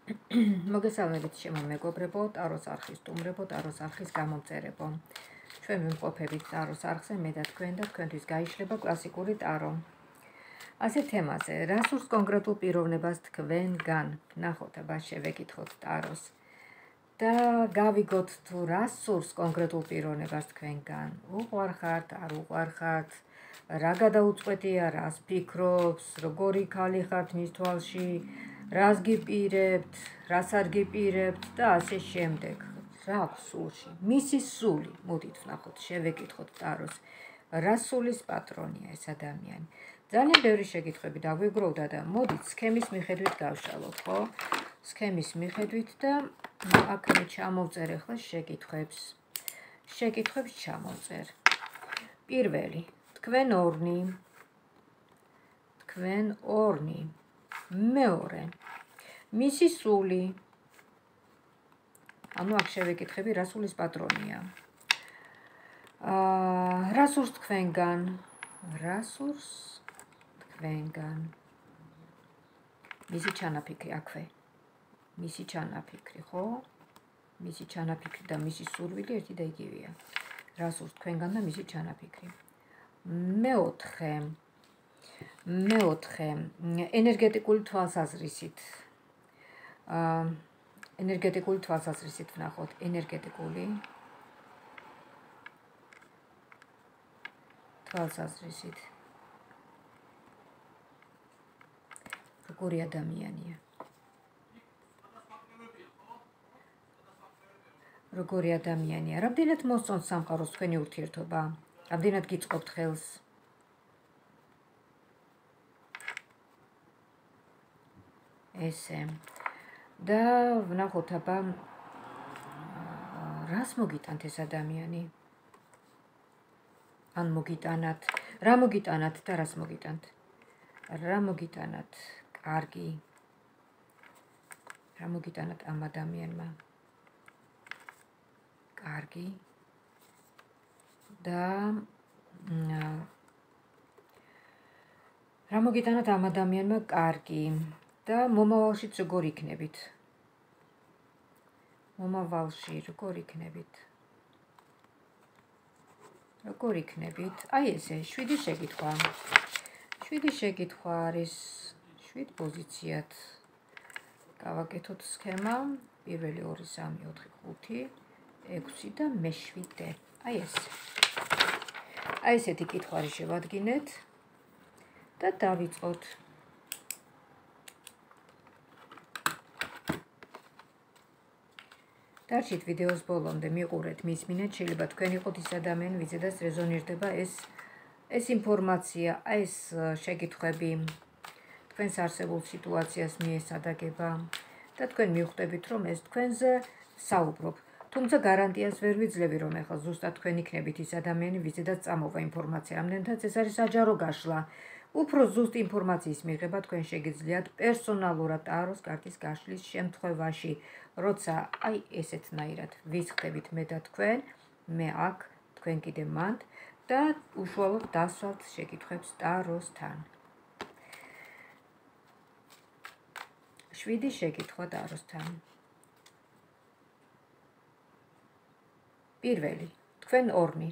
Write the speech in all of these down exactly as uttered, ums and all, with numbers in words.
მოგესალმებით შემომეგობრებო, ტაროს არხის სტუმრებო, ტაროს არხის გამომწერებო. ჩვენ ვიმყოფებით ტაროს არხზე, მე და თქვენ და თქვენთვის გაიშლება კლასიკური ტარო. ასე თემაზე, რა სურს კონკრეტულ პიროვნებას თქვენგან? ნახოთ, აბა შევეკითხოთ ტაროს. და გავიგოთ თუ რა სურს კონკრეტულ პიროვნებას თქვენგან? უყვარხართ, არ უყვარხართ? რა გადაუწყვეტია, რას ფიქრობს, როგორი ქალი ხართ მის თვალში? რას გიპირებთ, რას არ გიპირებთ და ასე შემდეგ. რა აქვს სულში? მისი სული. მოდით ვნახოთ, შევეკითხოთ ტაროს. რა სულის პატრონია ეს ადამიანი? ძალიან ბევრი შეკითხვები დაგვიგროვდა და მოდით სქემის მიხედვით გავშალოთ, ხო? სქემის მიხედვით და აქ მე ჩამოვწერ ახლა შეკითხვებს. შეკითხვებს ჩამოვწერ. პირველი, თქვენ ორნი. თქვენ ორნი. მეორე, მისი სული. ანუ აქ შევეკითხები რა სულის პატრონია. აა რა სურს თქვენგან? რა სურს თქვენგან? მისი ჩანაფიქრი აქვე. მისი ჩანაფიქრი, ხო? მისი ჩანაფიქრი და მისი სურვილი ერთი და იგივეა. რა სურს თქვენგან და მისი ჩანაფიქრი. მეოთხე მეოთხე ენერგეტიკული თვალსაზრისით. აა ენერგეტიკული თვალსაზრისით ვნახოთ, ენერგეტიკული თვალსაზრისით. როგორი ადამიანია? როგორი ადამიანია? რამდენად მოსწონს სამყაროს თქვენი ურთიერთობა? რამდენად გიწყობთ ხელს? ესე. და ვნახოთ, აბა რას მოგიტანთ ეს ადამიანი? ან მოგიტანათ, რა მოგიტანათ და რას მოგიტანთ? რა მოგიტანათ? კარგი. რა მოგიტანათ ამ ადამიანმა? კარგი. და რა მოგიტანათ ამ ადამიანმა? კარგი. და მომავალშიც როგორ იქნებით? მომავალში როგორ იქნებით? როგორ იქნებით? აი ესე, შვიდი შეკითხვა. შვიდი შეკითხვა არის, შვიდ პოზიციად. გავაკეთოთ სქემა. პირველი, ორი, სამი, ოთხი, ხუთი, ექვსი და მეშვიდე. აი ესე. აი ესეთი კითხვარი შევადგინეთ და დავიწყოთ. დარჩით ვიდეოს ბოლომდე, მიყურეთ, მისმინეთ, შეიძლება თქვენ იყოთ ის ადამიანი, ვიზედაც რეზონირდება ეს ეს ინფორმაცია, აი ეს შეკითხვები თქვენს არსებულ სიტუაციას მიესადაგება და თქვენ მიხვდებით, რომ ეს თქვენზე საუბრობ. თუმცა გარანტიას ვერ ვიძლევი, რომ ახლა ზუსტად თქვენ იქნებით ის ადამიანი, ვიზედაც წამოვა ინფორმაცია. ამდენთაც ეს არის საჯარო გაშლა. უფრო ზუსტ ინფორმაციის მიღება თქვენ შეგიძლიათ პერსონალურად ტაროს კარტის გაშლის შემთხვევაში, როცა აი ესეთნაირად ვისხდებით მე და თქვენ, მე აქ, თქვენ კიდე მანდ და უშუალოდ დასვათ შეკითხვებს ტაროსთან. შვიდი შეკითხვა ტაროსთან. პირველი, თქვენ ორნი.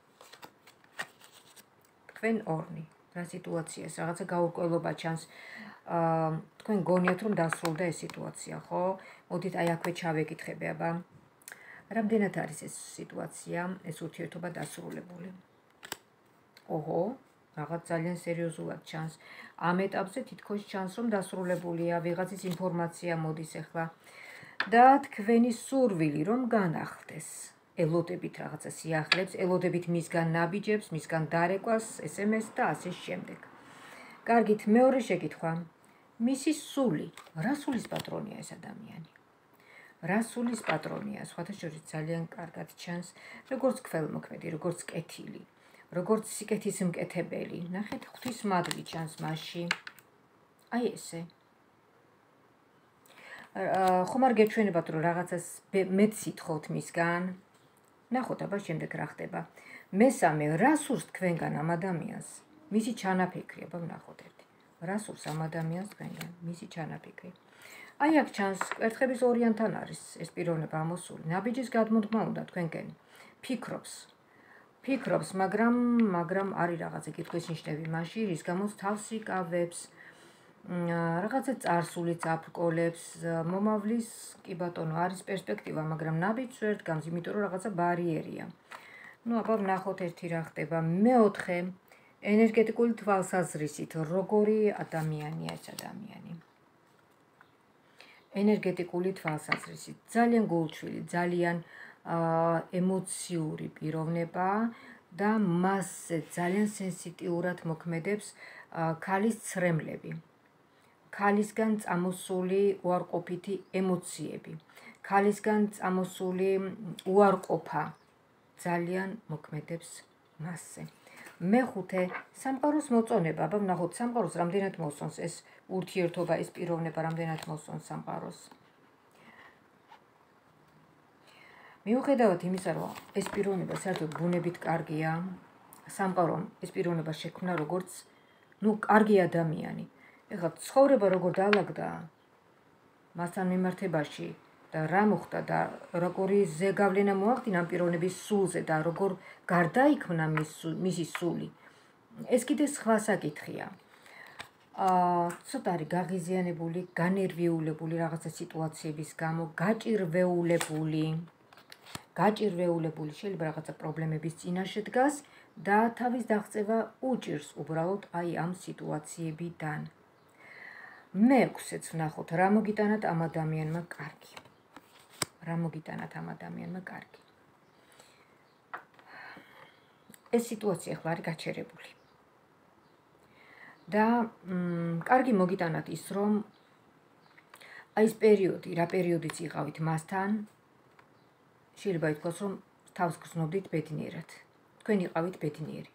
თქვენ ორნი. რა სიტუაციას, რაღაცა გაურკვევლობა ჩანს. აა თქვენ გონიათ რომ დასრულდა ეს სიტუაცია, ხო? მოდით აი აქვე ჩავეკითხები, აბა. რამდენად არის ეს სიტუაცია, ეს ურთიერთობა დასრულებული? ოჰო, რაღაც ძალიან სერიოზულად ჩანს. ამ ეტაპზე თითქოს ჩანს რომ დასრულებულია, ვიღაცის ინფორმაცია მოდის ახლა. და თქვენი სურვილი რომ განახდეს. ელოდებით რაღაცა სიახლეებს, ელოდებით მისგან ნაბიჯებს, მისგან დარეკვას, ეს ემ ეს და ასე შემდეგ. კარგით, მეორე შეკითხვა. მისი სული, რა სულის პატრონია ეს ადამიანი? რა სულის პატრონია? სხვათა შორის ძალიან კარგად ჩანს, როგორც ქველმოქმედი, როგორც კეთილი, როგორც სიკეთის მკეთებელი. ნახეთ, ღვთისმადლი ჩანს მასში. აი ესე. ხომ არ გეჩვენებათ, რომ რაღაცას მეც სიტყობთ მისგან? ნახოთ, აბა შემდეგ რა ხდება. მესამე, რა სურს თქვენგან ამ ადამიანს? მისი ჩანაფიქრი, აბა ვნახოთ ერთი. რა სურს ამ ადამიანს თქვენგან? მისი ჩანაფიქრი. აი აქ ჩანს კვერთხების ორიანთან არის ეს პიროვნება ამოსული. ნაბიჯის გადმოდგმა უნდა თქვენკენ ფიქრობს. ფიქრობს, მაგრამ მაგრამ არის რაღაცა კითხვის ნიშნები მასში, რის გამოც თავს იკავებს, რაღაცა წარსულიც აფრკოლებს, მომავლის კი ბატონო არის პერსპექტივა, მაგრამ ნაბიჯს ვერ დგამს, იმიტომ რომ რაღაცა ბარიერია. ნუ აბა ვნახოთ ერთი რა ხდება. მეოთხე, ენერგეტიკული თვალსაზრისით, როგორი ადამიანია ეს ადამიანი. ენერგეტიკული თვალსაზრისით, ძალიან გულჩვილი, ძალიან ემოციური პიროვნება და მასზე ძალიან სენსიტიურად მოქმედებს ქალის ცრემლები. ქალისგან წამოსული უარყოფითი ემოციები, ქალისგან წამოსული უარყოფა ძალიან მოქმედებს მასზე. მეხუთე, სამყაროს მოწონება, აბა ვნახოთ სამყაროს რამდენად მოსწონს ეს ურთიერთობა, ეს პიროვნება რამდენად მოსწონს სამყაროს. მიუხედავად იმისა, რომ ეს პიროვნება საერთოდ ბუნებით კარგია, სამყარომ ეს პიროვნება შექმნა როგორც ნუ კარგი ადამიანი. ეხლა ცხოვრება როგორ დაალაგდა მასთან მიმართებაში და რა მოხდა და როგორი ზეგავლენა მოახდინა ამ პიროვნების სულზე და როგორ გარდაიქმნა მისი სული. ეს კიდე სხვა საკითხია. ცოტა არის გაღიზიანებული, განერვიულებული რაღაცა სიტუაციების გამო, გაჭირვეულებული, გაჭირვეულებული, შეიძლება რაღაცა პრობლემების წინაშე დგას და თავის დაღწევა უჭირს უბრალოდ აი ამ სიტუაციებიდან. მეექვსეც ვნახოთ, რა მოგიტანათ ამ ადამიანმა კარგი. რა მოგიტანათ ამ ადამიანმა კარგი. ეს სიტუაცია ახლა არის გაჩერებული. და კარგი მოგიტანათ ის, რომ აი ეს პერიოდი, რა პერიოდიც იყავით მასთან, შეიძლება ითქვას, რომ თავს გრძნობდით ბედნიერად. თქვენ იყავით ბედნიერი.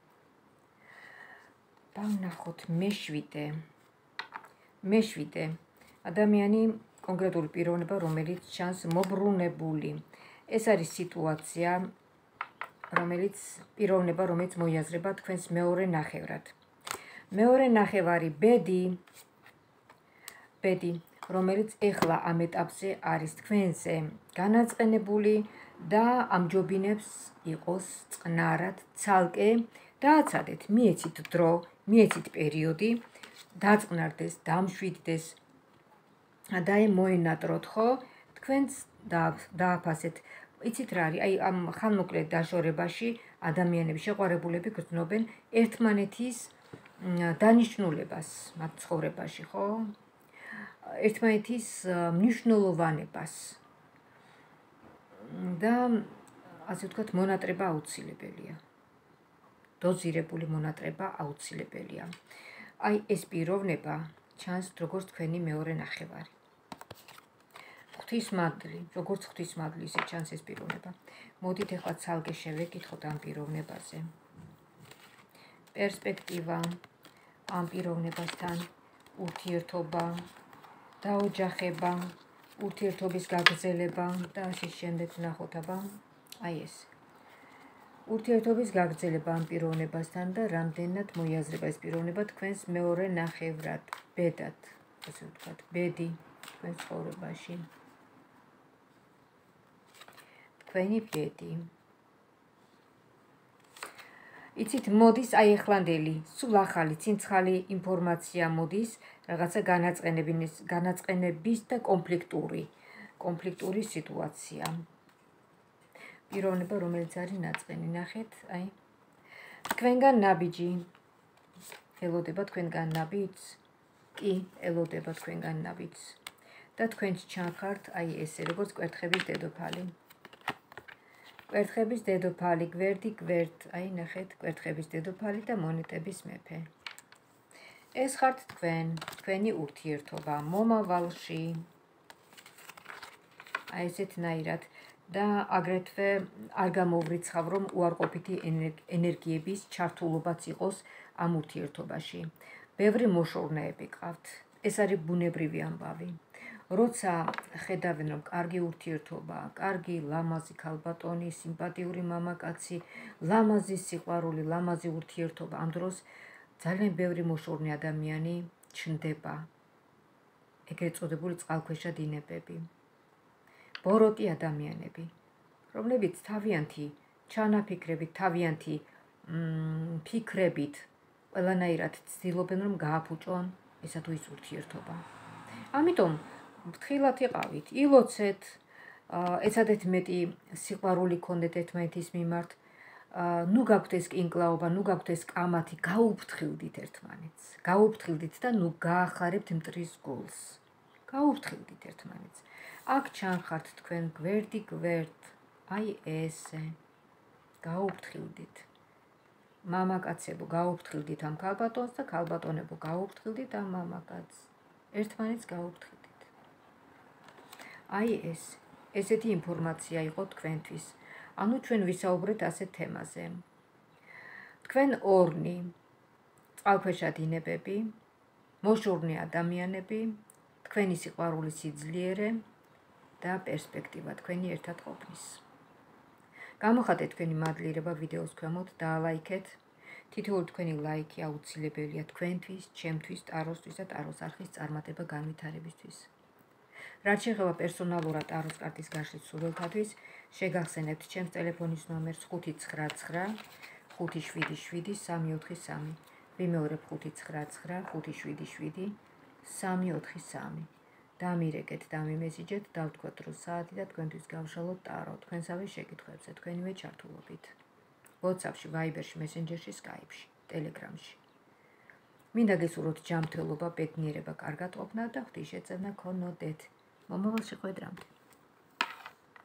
ვნახოთ მეშვიდე. მეშვიდე ადამიანი კონკრეტული პიროვნება, რომელიც ჩანს მობრუნებული. ეს არის სიტუაცია, რომელიც პიროვნება, რომელიც მოიაზრება თქვენს მეორე ნახევრად. მეორე ნახევარი ბედი, ბედი, რომელიც ეხლა ამ ეტაპზე არის თქვენზე განაწყენებული და ამჯობინებს იყოს წყნარად, ცალკე დააცადეთ, მიეცით დრო, მიეცით პერიოდი, დაწყნარდეს, დამშვიდდეს და მოენატროთ, ხო? თქვენც დააფასეთ. იცით რა არის? აი ამ ხანმოკლე დაშორებაში ადამიანები, შეყვარებულები გრძნობენ ერთმანეთის დანიშნულებას მათ ცხოვრებაში, ხო? ერთმანეთის მნიშვნელოვანებას. და ასე ვთქვათ, მონატრება აუცილებელია. დოზირებული მონატრება აუცილებელია. აი ეს პიროვნება ჩანს როგორც თქვენი მეორე ნახევარი. ღვთისმადლი, როგორც ღვთისმადლი ისე ჩანს ეს პიროვნება. მოდით ახლა ცალკე შევეკითხოთ ამ პიროვნებაზე. პერსპექტივა ამ პიროვნებასთან, ურთიერთობა, დაოჯახება, ურთიერთობის გაგრძელება და ასე შემდეგ ვნახოთ, აბა, აი ეს. ურთიერთობის გაგრძელება ამ პიროვნებასთან და რამდენად მოიაზრება ეს პიროვნება თქვენს მეორე ნახევრად, ბედად, ასე ვთქვათ, ბედი თქვენს ცხოვრებაში. თქვენი ბედი. იცით, მოდის აი ახლანდელი, სულ ახალი, ცინცხალი ინფორმაცია მოდის, რაღაცა განაწყენების და კონფლიქტური, კონფლიქტური სიტუაცია. პიროვნება, რომელიც არის ნაწყენი, ნახეთ, აი. თქვენგან ნაბიჯი. ელოდება თქვენგან ნაბიჯს? კი, ელოდება თქვენგან ნაბიჯს. და თქვენც ჩანხართ, აი ესე, როგორც კვერთხების დედოფალი. კვერთხების დედოფალი, გვერდი, გვერდ, აი ნახეთ, კვერთხების დედოფალი და მონეტების მეფე. ეს ხართ თქვენ, თქვენი ურთიერთობა მომავალში. აი ესეთნაირად და აგრეთვე არ გამოვრიცხავ, რომ უარყოფითი ენერგიების ჩართულობაც იყოს ამ ურთიერთობაში. ბევრი მოშორნეები ყავთ. ეს არის ბუნებრივი ამბავი. როცა ხედავენ, რომ კარგი ურთიერთობა, კარგი ლამაზი ქალბატონი, სიმპათიური მამაკაცი, ლამაზი სიყვარული, ლამაზი ურთიერთობა, ამ დროს ძალიან ბევრი მოშორნე ადამიანი ჩნდება. ეგრეთ წოდებული წყალქვეშა დინებები. ბოროტი ადამიანები, რომლებიც თავიანთი ჩანაფიქრებით, თავიანთი ფიქრებით ყველანაირად ცდილობენ, რომ გააფუჭონ ესა თუ ის ურთიერთობა. ამიტომ ფრთხილად იყავით, ილოცეთ, ეცადეთ მეტი სიყვარული გქონდეთ ერთმანეთის მიმართ, ნუ გაქვთ ეს კინკლაობა, ნუ გაქვთ ეს კამათი, გაუფრთხილდით ერთმანეთს. გაუფრთხილდით და ნუ გაახარებთ მტრის გულს. გაუფრთხილდით ერთმანეთს. აქ ჩანხართ თქვენ გვერდი გვერდ, აი ესე. გაუფრთხილდით. მამაკაცებო, გაუფრთხილდით ამ ქალბატონს და ქალბატონებო, გაუფრთხილდით ამ მამაკაცს. ერთმანეთს გაუფრთხილდით. აი ეს, ესეთი ინფორმაცია იყო თქვენთვის. ანუ ჩვენ ვისაუბრეთ ასეთ თემაზე. თქვენ ორნი, წყალქვეშა დინებები, მოშორნე ადამიანები, თქვენი სიყვარული სიძლიერე და პერსპექტივა თქვენი ერთად ყოფნის. გამოხატეთ თქვენი მადლიერება ვიდეოს ქვემოთ, დაალაიქეთ. თითოეული თქვენი ლაიქი აუცილებელია თქვენთვის, ჩემთვის, ტაროსთვის და ტაროს არხის წარმატება განვითარებისთვის. რაც შეეხება პერსონალურად ტაროს კარტის გაშლის სურვილთათვის, შეგახსენებთ ჩემს ტელეფონის ნომერს ხუთი ცხრა ცხრა ხუთი შვიდი შვიდი სამი ოთხი სამი. ვიმეორებ ხუთი ცხრა ცხრა ხუთი შვიდი შვიდი სამი ოთხი სამი. დამირეკეთ, დამიმესიჯეთ, დავთქვათ რო საათი და თქვენთვის გავშალოთ ტარო თქვენსავე შეკითხვებზე, თქვენივე ჩართულობით. WhatsApp-ში, Viber-ში, Messenger-ში, Skype-ში, Telegram-ში. მინდა გესურვოთ ჯანმრთელობა, ბედნიერება, კარგად ყოფნა და ღვთისმშეწევნა გქონოდეთ. მომავალ შეხვედრამდე.